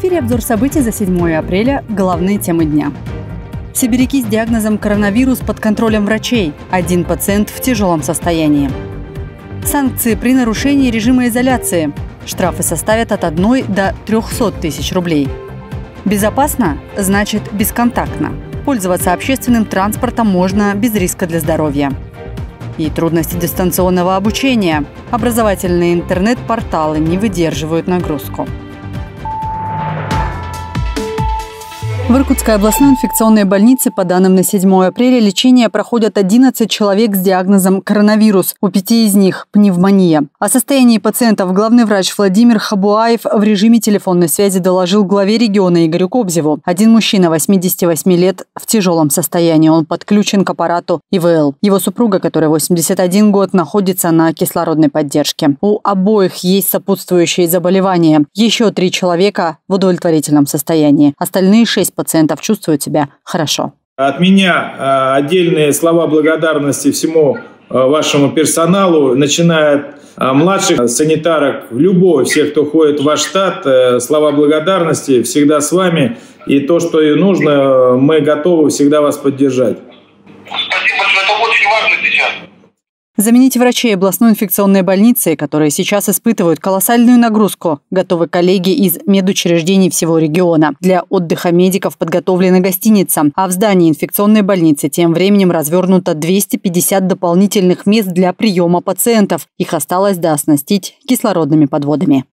эфире обзор событий за 7 апреля. Главные темы дня. Сибиряки с диагнозом коронавирус под контролем врачей. 1 пациент в тяжелом состоянии. Санкции при нарушении режима изоляции. Штрафы составят от 1 до 300 тысяч рублей. Безопасно – значит бесконтактно. Пользоваться общественным транспортом можно без риска для здоровья. И трудности дистанционного обучения. Образовательные интернет-порталы не выдерживают нагрузку. В Иркутской областной инфекционной больнице, по данным на 7 апреля, лечение проходят 11 человек с диагнозом коронавирус. У 5 из них пневмония. О состоянии пациентов главный врач Владимир Хабуаев в режиме телефонной связи доложил главе региона Игорю Кобзеву. Один мужчина 88 лет в тяжелом состоянии. Он подключен к аппарату ИВЛ. Его супруга, которой 81 год, находится на кислородной поддержке. У обоих есть сопутствующие заболевания. Еще 3 человека в удовлетворительном состоянии. Остальные 6 пациентов чувствуют себя хорошо. От меня отдельные слова благодарности всему вашему персоналу, начиная от младших санитарок, всех, кто входит в ваш штат. Слова благодарности всегда с вами. И то, что и нужно, мы готовы всегда вас поддержать. Спасибо большое, это очень важно сейчас. Заменить врачей областной инфекционной больницы, которые сейчас испытывают колоссальную нагрузку, готовы коллеги из медучреждений всего региона. Для отдыха медиков подготовлена гостиница, а в здании инфекционной больницы тем временем развернуто 250 дополнительных мест для приема пациентов. Их осталось дооснастить кислородными подводами.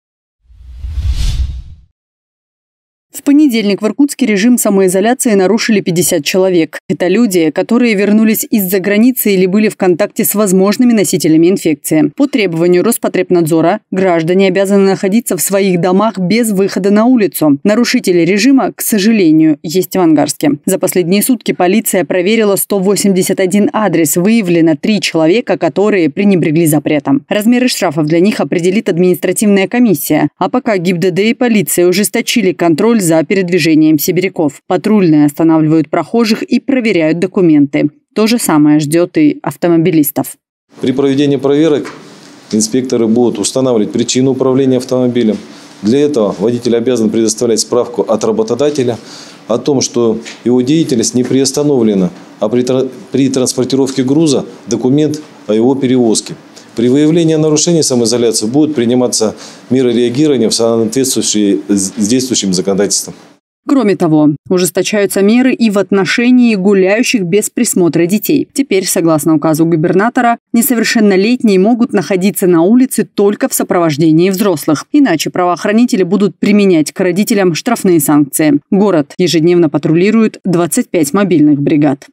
В понедельник в Иркутске режим самоизоляции нарушили 50 человек. Это люди, которые вернулись из-за границы или были в контакте с возможными носителями инфекции. По требованию Роспотребнадзора граждане обязаны находиться в своих домах без выхода на улицу. Нарушители режима, к сожалению, есть в Ангарске. За последние сутки полиция проверила 181 адрес. Выявлено 3 человека, которые пренебрегли запретом. Размеры штрафов для них определит административная комиссия. А пока ГИБДД и полиция ужесточили контроль за передвижением сибиряков. Патрульные останавливают прохожих и проверяют документы. То же самое ждет и автомобилистов. При проведении проверок инспекторы будут устанавливать причину управления автомобилем. Для этого водитель обязан предоставлять справку от работодателя о том, что его деятельность не приостановлена, а при транспортировке груза документ о его перевозке. При выявлении нарушений самоизоляции будут приниматься меры реагирования в соответствии с действующим законодательством. Кроме того, ужесточаются меры и в отношении гуляющих без присмотра детей. Теперь, согласно указу губернатора, несовершеннолетние могут находиться на улице только в сопровождении взрослых. Иначе правоохранители будут применять к родителям штрафные санкции. Город ежедневно патрулирует 25 мобильных бригад.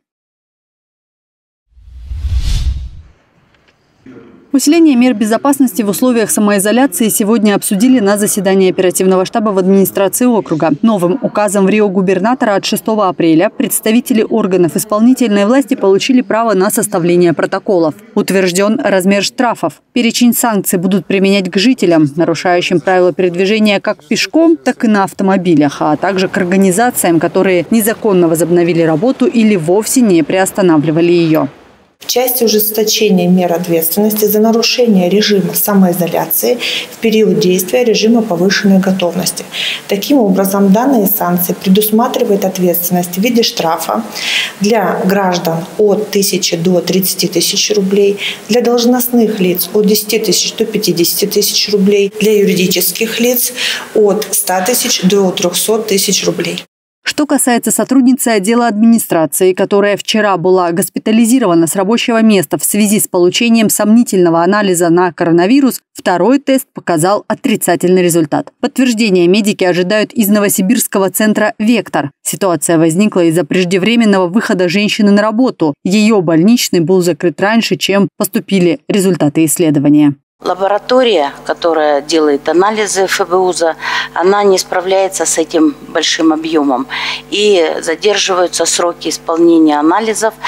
Усиление мер безопасности в условиях самоизоляции сегодня обсудили на заседании оперативного штаба в администрации округа. Новым указом в Рио губернатора от 6 апреля представители органов исполнительной власти получили право на составление протоколов. Утвержден размер штрафов. Перечень санкций будут применять к жителям, нарушающим правила передвижения как пешком, так и на автомобилях, а также к организациям, которые незаконно возобновили работу или вовсе не приостанавливали ее. В части ужесточения мер ответственности за нарушение режима самоизоляции в период действия режима повышенной готовности. Таким образом, данные санкции предусматривают ответственность в виде штрафа для граждан от 1000 до 30 тысяч рублей, для должностных лиц от 10 тысяч до 50 тысяч рублей, для юридических лиц от 100 тысяч до 300 тысяч рублей. Что касается сотрудницы отдела администрации, которая вчера была госпитализирована с рабочего места в связи с получением сомнительного анализа на коронавирус, второй тест показал отрицательный результат. Подтверждение медики ожидают из Новосибирского центра «Вектор». Ситуация возникла из-за преждевременного выхода женщины на работу. Ее больничный был закрыт раньше, чем поступили результаты исследования. Лаборатория, которая делает анализы ФБУЗа, она не справляется с этим большим объемом. И задерживаются сроки исполнения анализов,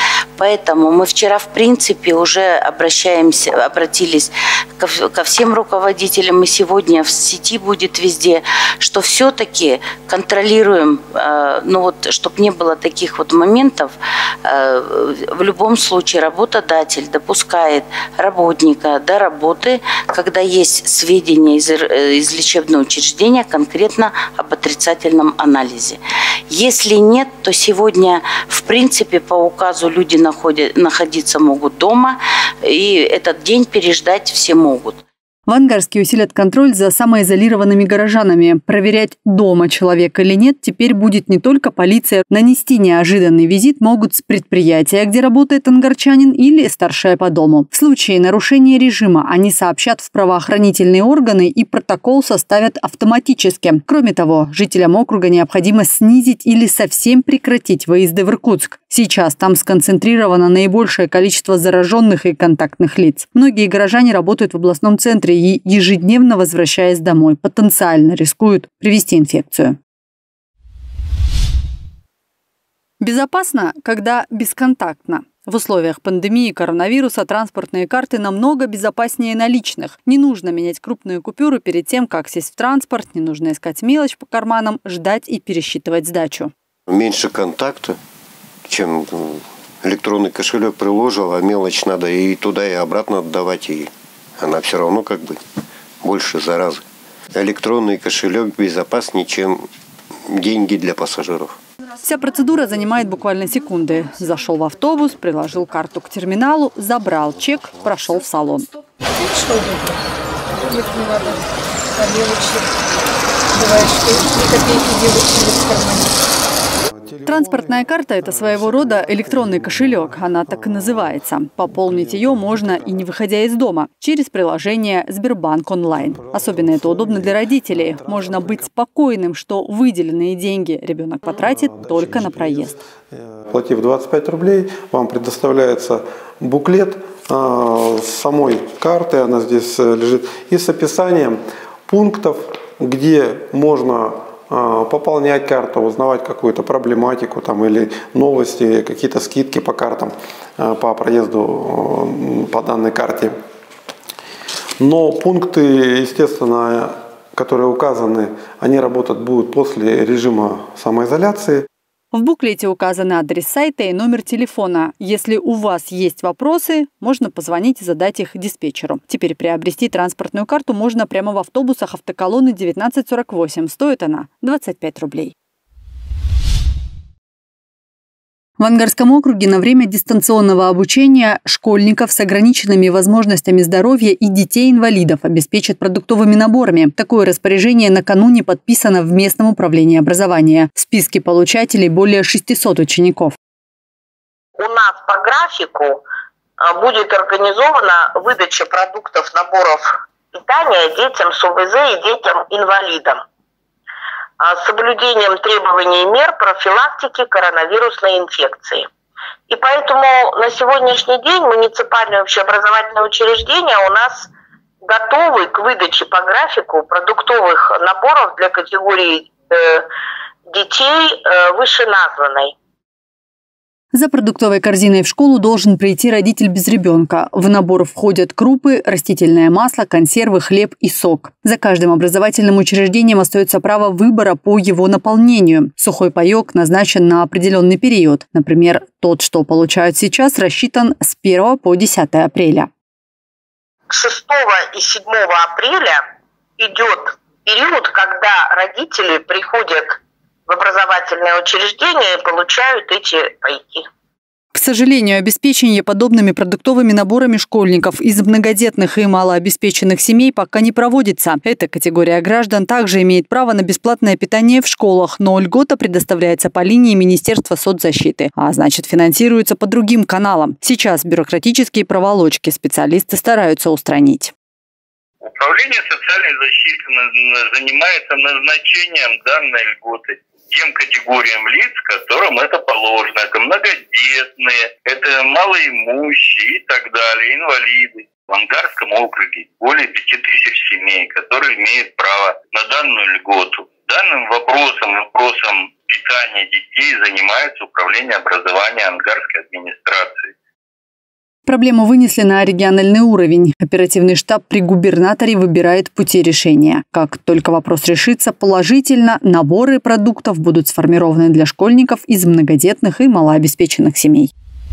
Поэтому мы вчера, в принципе, уже обратились ко всем руководителям, и сегодня в сети будет везде, что все-таки контролируем, чтобы не было таких вот моментов. В любом случае работодатель допускает работника до работы, когда есть сведения из лечебного учреждения конкретно об отрицательном анализе. Если нет, то сегодня, в принципе, по указу люди находиться могут дома, и этот день переждать все могут. В Ангарске усилят контроль за самоизолированными горожанами. Проверять, дома человек или нет, теперь будет не только полиция. Нанести неожиданный визит могут с предприятия, где работает ангарчанин, или старшая по дому. В случае нарушения режима они сообщат в правоохранительные органы и протокол составят автоматически. Кроме того, жителям округа необходимо снизить или совсем прекратить выезды в Иркутск. Сейчас там сконцентрировано наибольшее количество зараженных и контактных лиц. Многие горожане работают в областном центре и, ежедневно возвращаясь домой, потенциально рискуют привести инфекцию. Безопасно, когда бесконтактно. В условиях пандемии коронавируса транспортные карты намного безопаснее наличных. Не нужно менять крупные купюры перед тем, как сесть в транспорт, не нужно искать мелочь по карманам, ждать и пересчитывать сдачу. Меньше контакта, чем электронный кошелек приложил, а мелочь надо и туда, и обратно отдавать, и она все равно больше заразы. Электронный кошелек безопаснее, чем деньги для пассажиров. Вся процедура занимает буквально секунды. Зашел в автобус, приложил карту к терминалу, забрал чек, прошел в салон. Транспортная карта – это своего рода электронный кошелек. Она так и называется. Пополнить ее можно и не выходя из дома, через приложение Сбербанк онлайн. Особенно это удобно для родителей. Можно быть спокойным, что выделенные деньги ребенок потратит только на проезд. Платив 25 рублей, вам предоставляется буклет с самой карты, она здесь лежит, и с описанием пунктов, где можно пополнять карту, узнавать какую-то проблематику или новости, какие-то скидки по картам, по проезду по данной карте. Но пункты, естественно, которые указаны, они работать будут после режима самоизоляции. В буклете указан адрес сайта и номер телефона. Если у вас есть вопросы, можно позвонить и задать их диспетчеру. Теперь приобрести транспортную карту можно прямо в автобусах автоколонны 1948. Стоит она 25 рублей. В Ангарском округе на время дистанционного обучения школьников с ограниченными возможностями здоровья и детей-инвалидов обеспечат продуктовыми наборами. Такое распоряжение накануне подписано в местном управлении образования. В списке получателей более 600 учеников. У нас по графику будет организована выдача продуктов, наборов питания детям с ОВЗ и детям-инвалидам с соблюдением требований и мер профилактики коронавирусной инфекции. И поэтому на сегодняшний день муниципальные общеобразовательные учреждения у нас готовы к выдаче по графику продуктовых наборов для категории детей вышеназванной. За продуктовой корзиной в школу должен прийти родитель без ребенка. В набор входят крупы, растительное масло, консервы, хлеб и сок. За каждым образовательным учреждением остается право выбора по его наполнению. Сухой паёк назначен на определенный период. Например, тот, что получают сейчас, рассчитан с 1 по 10 апреля. 6 и 7 апреля идет период, когда родители приходят в образовательное учреждение и получают эти пайки. К сожалению, обеспечение подобными продуктовыми наборами школьников из многодетных и малообеспеченных семей пока не проводится. Эта категория граждан также имеет право на бесплатное питание в школах, но льгота предоставляется по линии Министерства соцзащиты, а значит финансируется по другим каналам. Сейчас бюрократические проволочки специалисты стараются устранить. Управление социальной защиты занимается назначением данной льготы тем категориям лиц, которым это положено. Это многодетные, это малоимущие и так далее, инвалиды. В Ангарском округе более 5000 семей, которые имеют право на данную льготу. Данным вопросом питания детей занимается Управление образования Ангарской администрации. Проблему вынесли на региональный уровень. Оперативный штаб при губернаторе выбирает пути решения. Как только вопрос решится положительно, наборы продуктов будут сформированы для школьников из многодетных и малообеспеченных семей.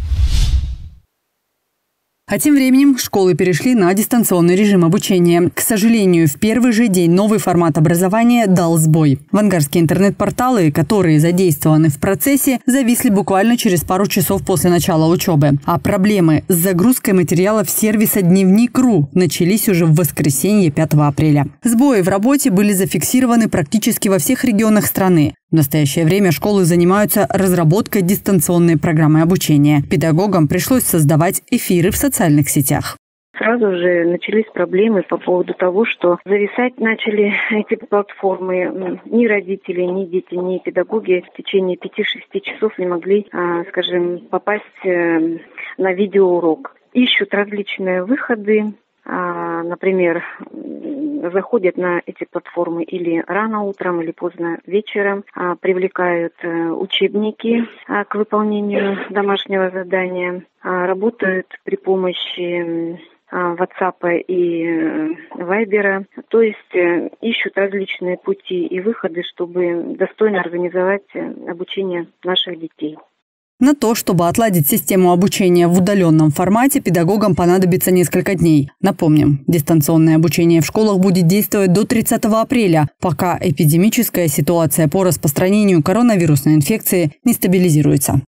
А тем временем школы перешли на дистанционный режим обучения. К сожалению, в первый же день новый формат образования дал сбой. Вангарские интернет-порталы, которые задействованы в процессе, зависли буквально через пару часов после начала учебы. А проблемы с загрузкой материалов сервиса Дневник.ру начались уже в воскресенье 5 апреля. Сбои в работе были зафиксированы практически во всех регионах страны. В настоящее время школы занимаются разработкой дистанционной программы обучения. Педагогам пришлось создавать эфиры в социальных сетях. Сразу же начались проблемы по поводу того, что зависать начали эти платформы. Ни родители, ни дети, ни педагоги в течение 5-6 часов не могли, попасть на видеоурок. Ищут различные выходы. Например, заходят на эти платформы или рано утром, или поздно вечером, привлекают учебники к выполнению домашнего задания, работают при помощи WhatsApp и Viber, то есть ищут различные пути и выходы, чтобы достойно организовать обучение наших детей. На то, чтобы отладить систему обучения в удаленном формате, педагогам понадобится несколько дней. Напомним, дистанционное обучение в школах будет действовать до 30 апреля, пока эпидемическая ситуация по распространению коронавирусной инфекции не стабилизируется.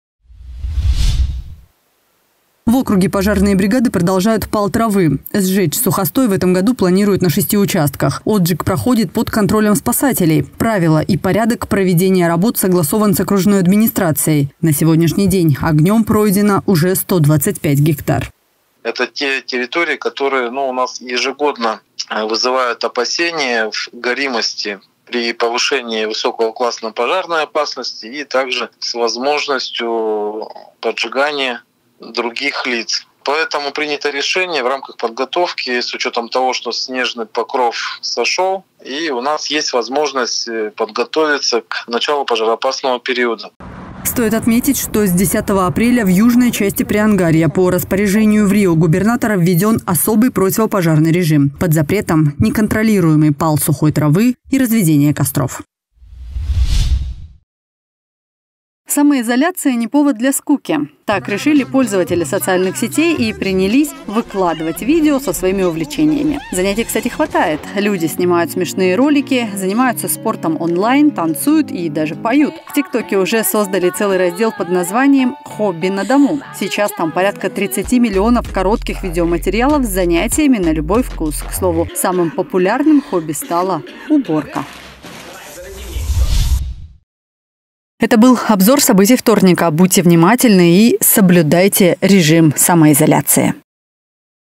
В округе пожарные бригады продолжают пал травы. Сжечь сухостой в этом году планируют на 6 участках. Отжиг проходит под контролем спасателей. Правила и порядок проведения работ согласован с окружной администрацией. На сегодняшний день огнем пройдено уже 125 гектар. Это те территории, которые у нас ежегодно вызывают опасения в горимости при повышении высокого класса пожарной опасности и также с возможностью поджигания других лиц. Поэтому принято решение в рамках подготовки, с учетом того, что снежный покров сошел, и у нас есть возможность подготовиться к началу пожароопасного периода. Стоит отметить, что с 10 апреля в южной части Приангарья по распоряжению в Рио губернатора введен особый противопожарный режим. Под запретом неконтролируемый пал сухой травы и разведение костров. Самоизоляция не повод для скуки. Так решили пользователи социальных сетей и принялись выкладывать видео со своими увлечениями. Занятий, кстати, хватает. Люди снимают смешные ролики, занимаются спортом онлайн, танцуют и даже поют. В ТикТоке уже создали целый раздел под названием «Хобби на дому». Сейчас там порядка 30 миллионов коротких видеоматериалов с занятиями на любой вкус. К слову, самым популярным хобби стала уборка. Это был обзор событий вторника. Будьте внимательны и соблюдайте режим самоизоляции.